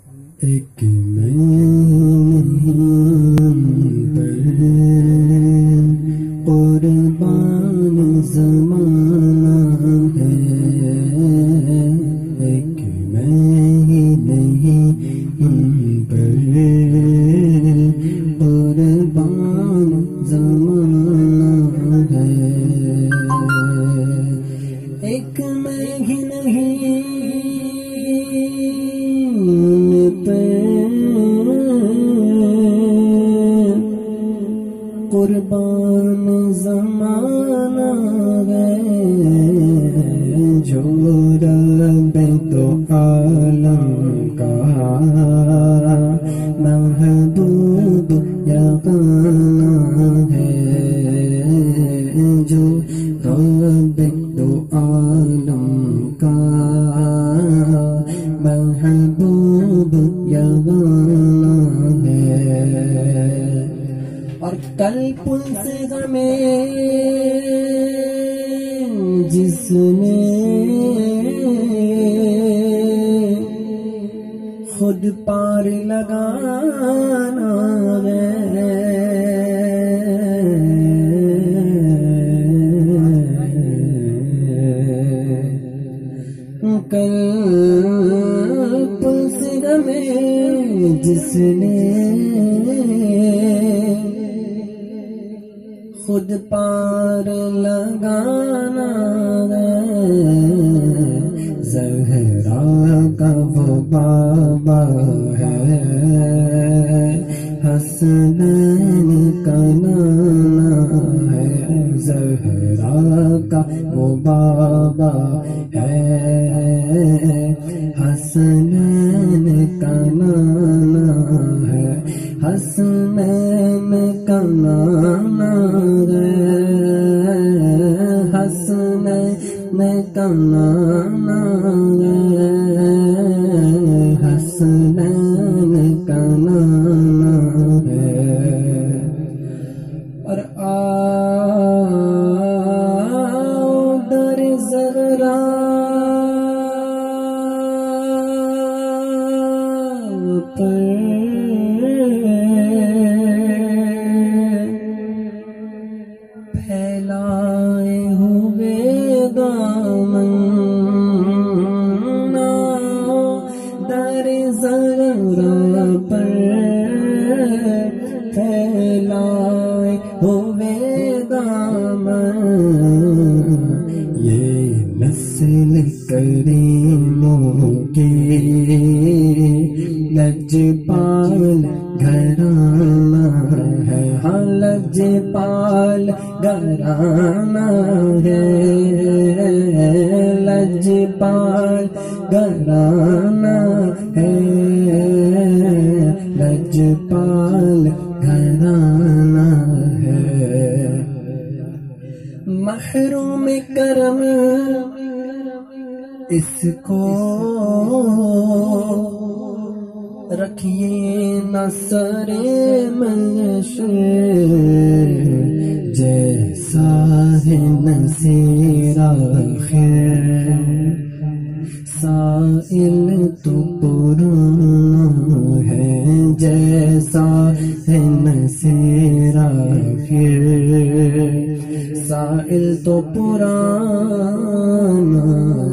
ایک میں قربان زمانہ ہے، ایک میں ہی نہیں پر قربان زمانہ ہے، ایک میں ہی نہیں قربان زمانہ ہے، جو رب دو عالم کا محبوب یگانہ ہے، جو رب دو عالم کا محبوب یگانہ ہے، اور کل پلس میں جس نے خود پار لگانا ہے، کل پلس میں جس نے خود پار لگانا ہے، زہرا کا وہ بابا ہے، حسنین کا نانا ہے، زہرا کا وہ بابا ہے، حسنین کا نانا ہے، حسنین کا نانا ہے، حسنین کا نانا ہے، حسنین کا نانا ہے، اور آؤ در زہرا پر پھیلائے ہوئے دامن، در زہرا پر پھیلائے ہوئے دامن، یہ نسل کریموں کی لجپال گھرانہ ہے، ہاں لجپال گھرانہ ہے، لجپال گھرانہ ہے، لجپال گھرانہ ہے، محروم کرم اس کو رکھیے نہ سرے منشور، جیسا ہے نصیر آخر سائل تو پرانا ہے، جیسا ہے نصیر آخر سائل تو پرانا